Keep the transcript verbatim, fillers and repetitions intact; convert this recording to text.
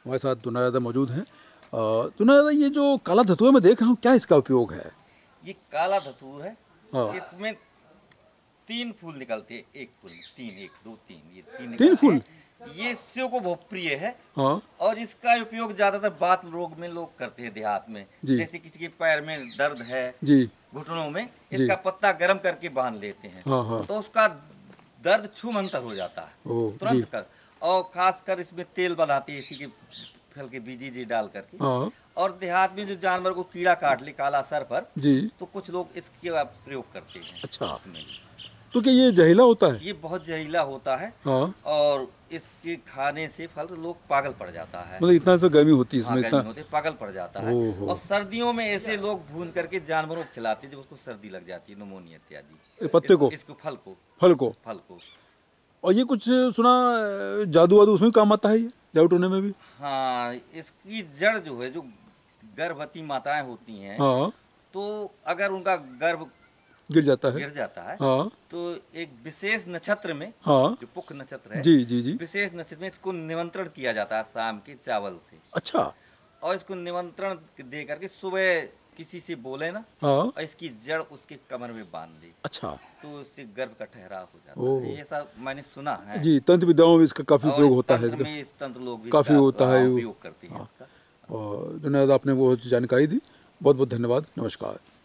हमारे साथ दुना दादा मौजूद हैं। दुना दादा, ये जो काला धतूरा मैं देख रहा हूँ, क्या इसका उपयोग है? ये काला धतूर है। हाँ। इसमें तीन फूल निकलते हैं, एक फूल तीन, एक दो तीन, ये तीन तीन फूल। ये शिव को बहुत प्रिय है। हाँ। और इसका उपयोग ज्यादातर बात रोग में लोग करते हैं देहात में। जैसे किसी के पैर में दर्द है जी, घुटनों में, इसका पत्ता गर्म करके बांध लेते हैं। हाँ हाँ। तो उसका दर्द छूमंतर हो जाता है तुरंत कर। और खासकर इसमें तेल बनाते हैं इसी के फल के बीजी जी डाल करके। हाँ। और देहात में जो जानवर को कीड़ा काट ले काला सर पर जी, तो कुछ लोग इसके प्रयोग करते हैं। अच्छा। तो क्या ये जहरीला होता है? ये बहुत जहरीला होता है। हाँ। और इसके खाने से फल लोग पागल पड़ जाता है। मतलब इतना सा गर्मी होती है इसमें? हाँ, गर्मी होती है, पागल पड़ जाता है। और सर्दियों में ऐसे लोग भून करके जानवरों को खिलाते हैं जब उसको सर्दी लग जाती है, निमोनिया इत्यादि। पत्ते को? इसको फल को। फल को? फल को। और ये कुछ सुना जादू वादू उसमें काम आता है, ये जादू टोने में भी? हाँ, इसकी जड़ जो है, जो गर्भवती माताएं होती हैं, हाँ, तो अगर उनका गर्भ गिर जाता है गिर जाता है हाँ, तो एक विशेष नक्षत्र में, हाँ, जो पुख नक्षत्र है, जी जी जी, विशेष नक्षत्र में इसको निमंत्रण किया जाता है शाम के चावल से। अच्छा। और इसको निमंत्रण दे करके सुबह किसी से बोले ना, हाँ, और इसकी जड़ उसके कमर में बांध दे। अच्छा। तो उससे गर्भ का ठहराव हो जाता है। ये सब मैंने सुना है जी। तंत्र विद्याओं में इसका काफी उपयोग होता है। इसमें इस तंत्र लोग भी काफी होता है, उपयोग करते हैं इसका। और धन्यवाद, आपने वो जानकारी दी। बहुत बहुत धन्यवाद। नमस्कार।